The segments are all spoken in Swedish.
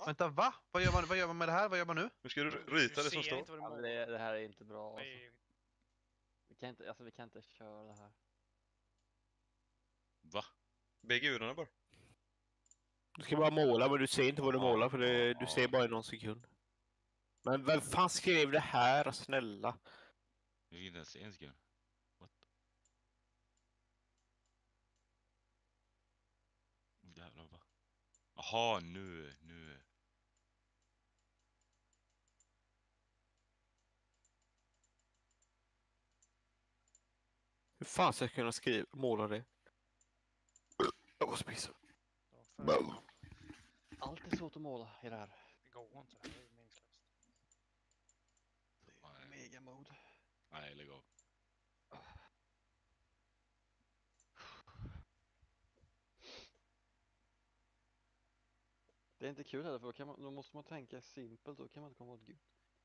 Vänta, va? Vad gör man med det här? Vad gör man nu? Nu ska du rita det som ser inte står. vad du Ja, men målar. det här är inte bra Det alltså. är- Vi kan inte köra det här. Va? Be gudarna bara. Du ska bara måla, men du ser inte vad du Ja, målar för det, ja, du ja. ser bara i någon sekund. Men vem fan skrev det här, snälla? Jag fick inte ens se en sekund. What? Jävlar va? Jaha, nu. Hur fan ska jag kunna måla det? Jag måste pissa. Allt är svårt att måla i det här. Det går inte, det är meningslöst. Nej. Mega mode. Nej, lägg av. Det är inte kul heller, för då måste man tänka simpelt, då kan man inte komma åt gud.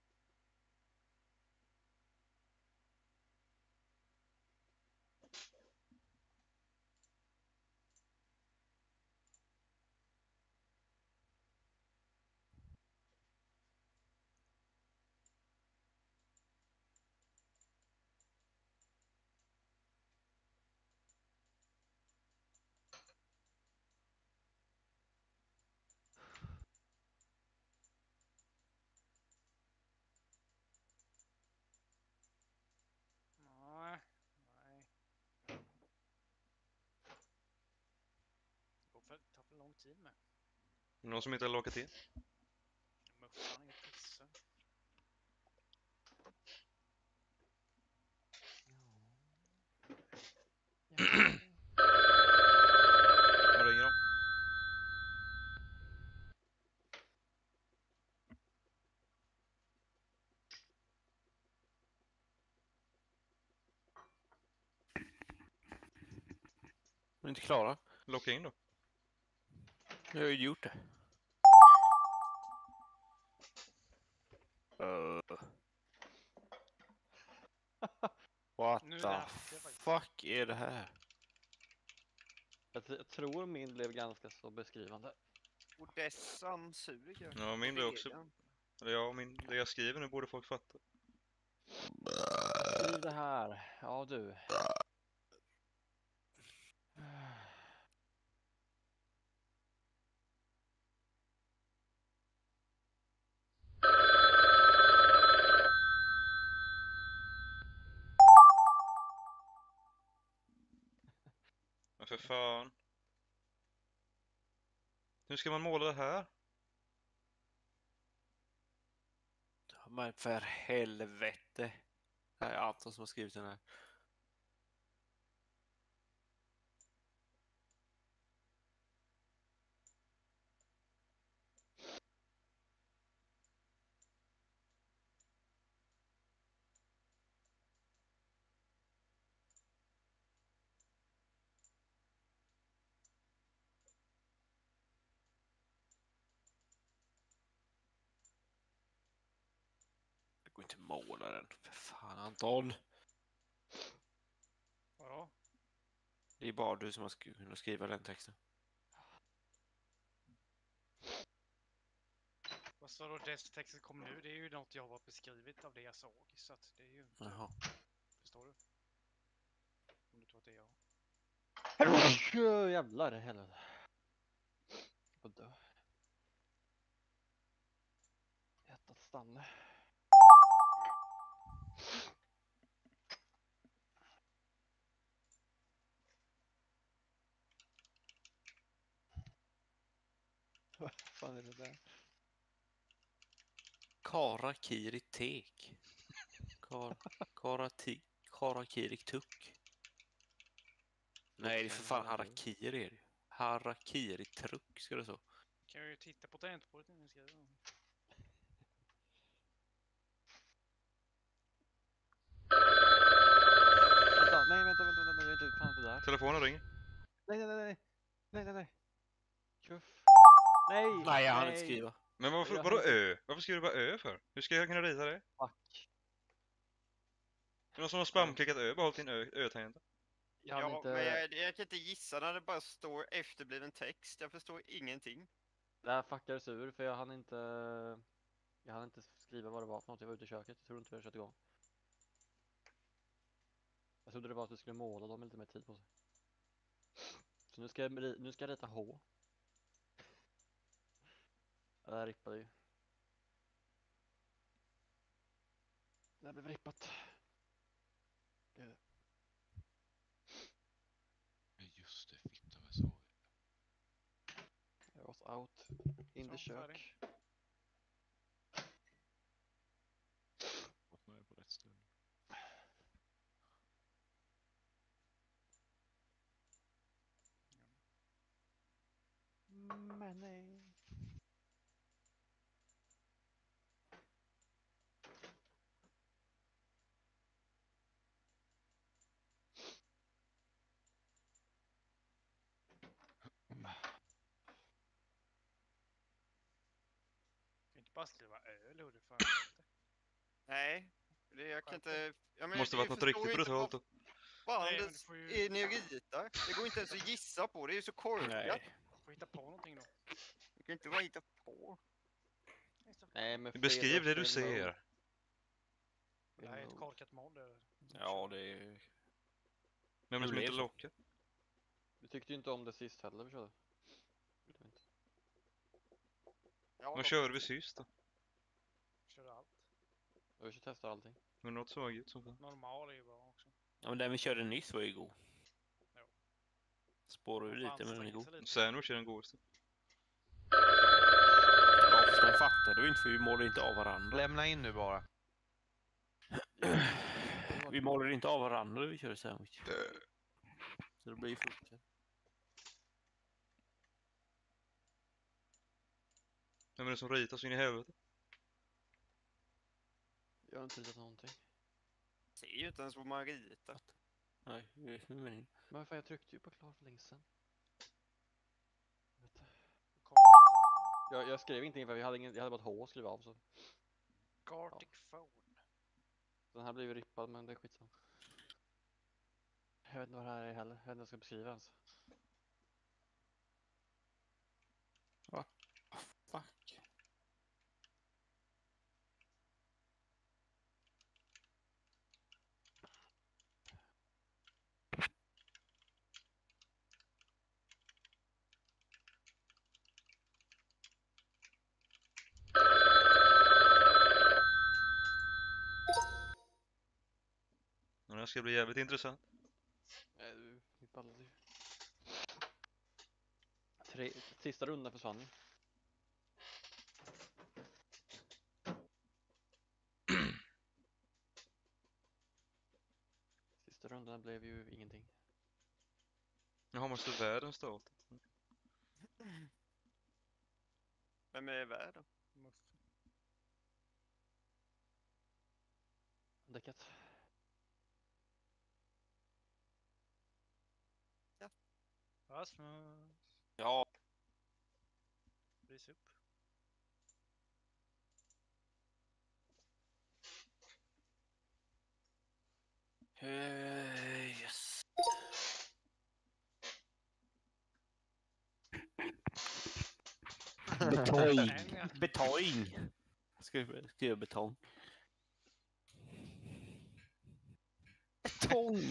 Nej. Det tar för lång tid med. Någon som inte har lakat in? Men fan, inget pissa. Nu ringer de. Jag är inte klara. Locka in då. Jag har ju gjort det. What Nu är det the här faktiskt. fuck är det här? Jag tror min blev ganska så beskrivande. Odessan suger. Ja, min blir också. Redan. Eller ja, det jag skriver nu borde folk fatta. Skriv det här. Ja du. Men för fan. Hur ska man måla det här? Ja, men för helvete. Det här är Anton som har skrivit den här. Jag går inte måla den. För fan Anton. Vadå? Det är bara du som har kunnat skriva den texten. Vad står då texten kommer nu? Det är ju något jag har beskrivit av det jag såg. Så att det är ju... Jaha. Förstår du? Om du tror att det är jag. Jävlar helvete. Jag får dö. Hjärtat stannar. Vad fan är det där? Karakiri tek. Karakiri tuk. Nej, det är för fan harakiri är det ju. Harakiri truck ska det så. Kan ju titta på tangentbordet innan vi skriver. Vänta, nej vänta, jag är inte fan inte där. Telefonen ringer. Nej. Kuff. Nej! Nej, jag hann inte skriva. Men varför, Jag vadå har inte- ö? Varför skriver du bara ö för? Hur ska jag kunna rita det? Fuck. Är det någon som har spamklickat ö? Bara hållit in ö-tangenten. Jag hann Ja, inte... men jag kan inte gissa när det bara står efterbliven text. Jag förstår ingenting. Det här fuckar sur för jag hann inte skriva vad det var för något. Jag var ute i köket. Jag tror inte jag kört igång. Jag trodde det var att vi skulle måla dem med lite mer tid på sig. Så nu ska jag rita H. Det här rippade ju. Det här blev rippat. Just det, fitta vad jag såg. Jag was out in the Så, kök. färdig. Fått med på rätt ställe. Men nej. Kan inte bara skriva öl och det för helvete. Nej, det, jag kan inte... Ja, men Måste jag varit något förstår riktigt inte brutalt. vad fan Nej, men det du får ju- är ni ritar. Det går inte ens att gissa på, det är ju så korkat. Nej. Får hitta på någonting då. Du kan inte bara hitta på. Det är så- Nej, men Beskriv det du ser. Det här är ett korkat mod. eller? Ja, det är... Vem är det som Det är inte så. lockar? Du tyckte ju inte om det sist heller, vi körde. Vet du inte. Ja, Vad körde vi sist då? Körde allt. Jag ska testa allting. Men något såg ut som fan. Normal är ju bra också. Ja, men den vi körde nyss var ju god. Jo. Spårar ju Man får lite, men den är anstränga god. sig lite. Sandwich är den godaste. Ja, fast den fattade du inte för vi målar inte av varandra. Lämna in nu bara. Vi målar inte av varandra när vi kör sandwich. Så det blir frukt. Vem är det som ritar så in i helvete? Jag har inte ritat någonting. ser ju inte ens vad man ritar. Nej, det är meningen. Men fan, jag tryckte ju på klar för länge sedan. Vet du. Korkat Jag skrev ingenting för jag hade bara ett H att skriva av så. Gartic phone. Den här blir ju rippad men det är skitsamma. Jag vet inte vad det här är heller. Jag vet inte vad jag ska beskriva ens. Fuck. Den här ska bli jävligt intressant. Vi ballade ju. Sista rundan försvann ju. Sista rundan blev ju ingenting. Jaha, måste världen startat? Vem är värd? Muff. Däckat. Rasmus. Ja, Rys upp. yes. Betong. Betong. Skriva betong. Betong.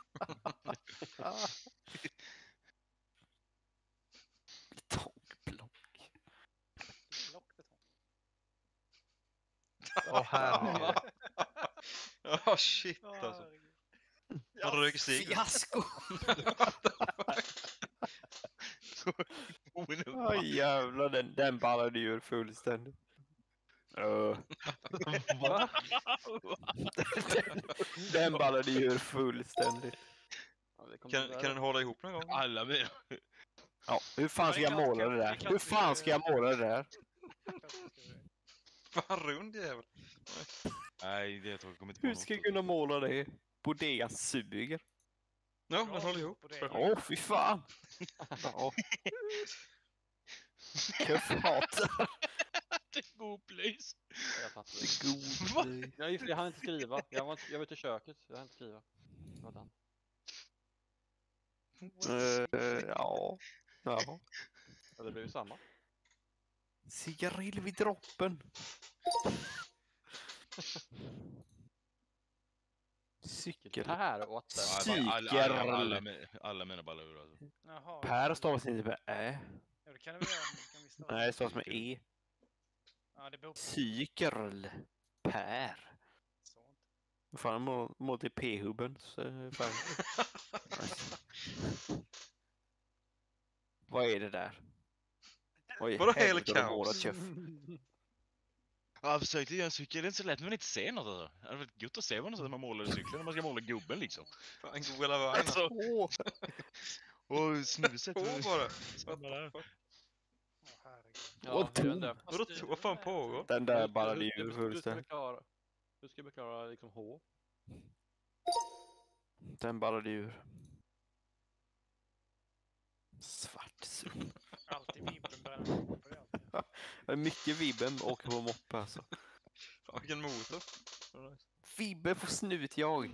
Betongblock. Blockbetong. Åh herregud. Ja, shit alltså. Herregud. Han röker cigg. Fiasko. Oj, Oj jävlar, den ballade ur fullständigt. Va? Den ballade ur fullständigt. Ja, det kom Kan tyvärr. den hålla ihop någon gång? Alla mina. Ja, hur fan ska jag måla det där? Hur fan ska jag måla det där? Fan rund jävel. Nej, det jag kommer inte på Hur något. ska jag kunna måla det? Bodega suger. Ja, den håller ihop. Åh, fy fan. Ja. Jag fattar. God place. Jag fattar inte. God. Jag hann inte skriva. Jag var ute i köket. Jag hann inte skriva. Det var den. Ja. Ja. Ja, det blev ju samma. Cigarill vid droppen. Cykel. Per och att Alla mina ballar ur alltså. Jaha. Per stavas inte med ä. Ja, det kan det väl göra. Det kan vi stava. Nej, det stavas med e. Ja, det beror på Cykerl. Per. sånt. Vad fan, mot i p-hubben. Så, fan. Vad är det där? Oj, Vadå hela helvete, de har kaos? målat köff. Jag försökte göra en cykel, det är inte så lätt när man inte ser något alltså. Det hade varit gött att se vad man målar i cykeln när man ska måla gubben liksom. Fan, gå hela vägen. Alltså, Åh, och snuset. På bara. Åh, herregud. Ja, Vad jag vet inte. Vad fan pågår? den där ballade ju Hur ska fullständigt. vi förklara liksom H? Den ballade ur. Svart supp. Alltid vibben börjar på det. Det är mycket vibben och på moppe alltså. Fan, vilken motor. Vibben på snut jag.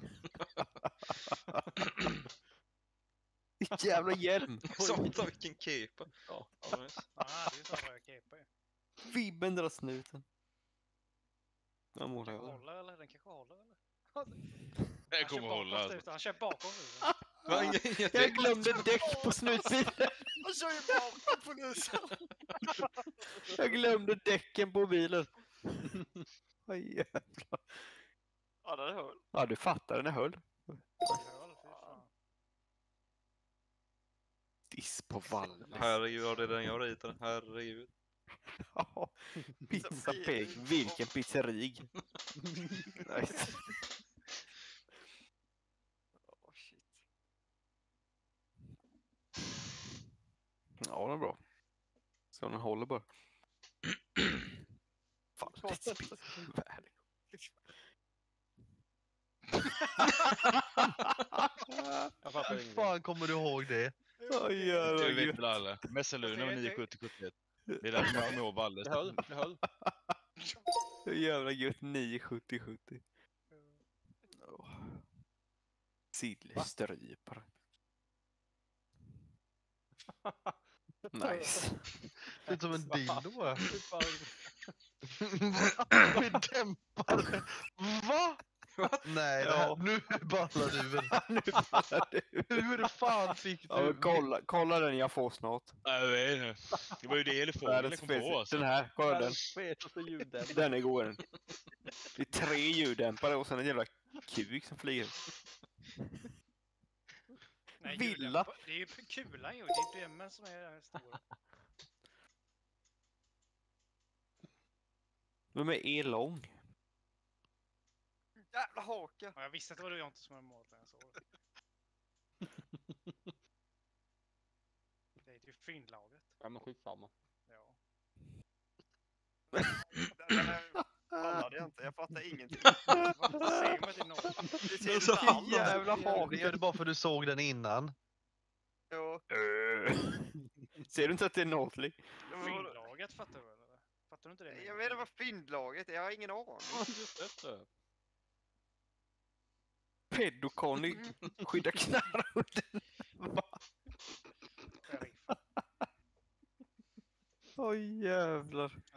Jävla hjälm. Satan, vilken kepa. Ja. Ja, nice. Ja, det är ju så röd kepa ju. Vibben drar snuten. Jag målar Kanske jag. håller eller? Den kanske håller eller? Jag kommer hålla alltså. Han kör bakom nu. Va, inget Jag glömde däck på snutbilen. Han kör ju bakom polisen! Jag glömde däcken på bilen. Oj, jävlar. Ja, den höll. Ja, du fattar, den är höll. Diss på vallen. Herregud, ja, det är den jag ritade. Herregud. Ja, pizzapeg. Vilken pizzerig. Nice. Åh, shit. Ja, det är bra. Så den håller bara. Fan, det är värld. Jag fattar ingenting. Fan kommer du ihåg det? Oj, Du jävlar. vet väl alla. Messaluna med 97071. Det är där man kommer ihåg Valles. Det höll. Jävla gött 97070. Sillstrypare. Nice. Det är som en dildo. Fy fan. Med dämpare. Va? Nej, det här, nu ballar du väl. Nu ballar det ur. Hur fan fick du? Ja, men kolla den jag får snart. Jag vet inte. Det var ju det elefanten Världens kom på fetaste. alltså. Den här, kolla den. Världens fetaste ljuddämpare. Den är god den. Det är 3 ljuddämpare och sen en jävla kuk som flyger. Nej, Villa. Det är ju kulan ju. Det är dämmen som är den stora. Vem är lång? Jävla haka! Ja, jag visste att det var du inte som hade målat den. Så. Det är ju fyndlaget. Ja men skitsamma. Ja. Ballade jag inte, jag fattar ingenting. Varför säger man till någon? Det ser ut allt. Jävla Det haka. är det bara för du såg den innan. Ja. Ser du inte att det är Northly? Fyndlaget fattar du väl? Eller? Fattar du inte det? Jag vet inte vad fyndlaget är, jag har ingen aning. Just det. Pedokony skyddar knarrudden. Sheriff. Oj jävlar.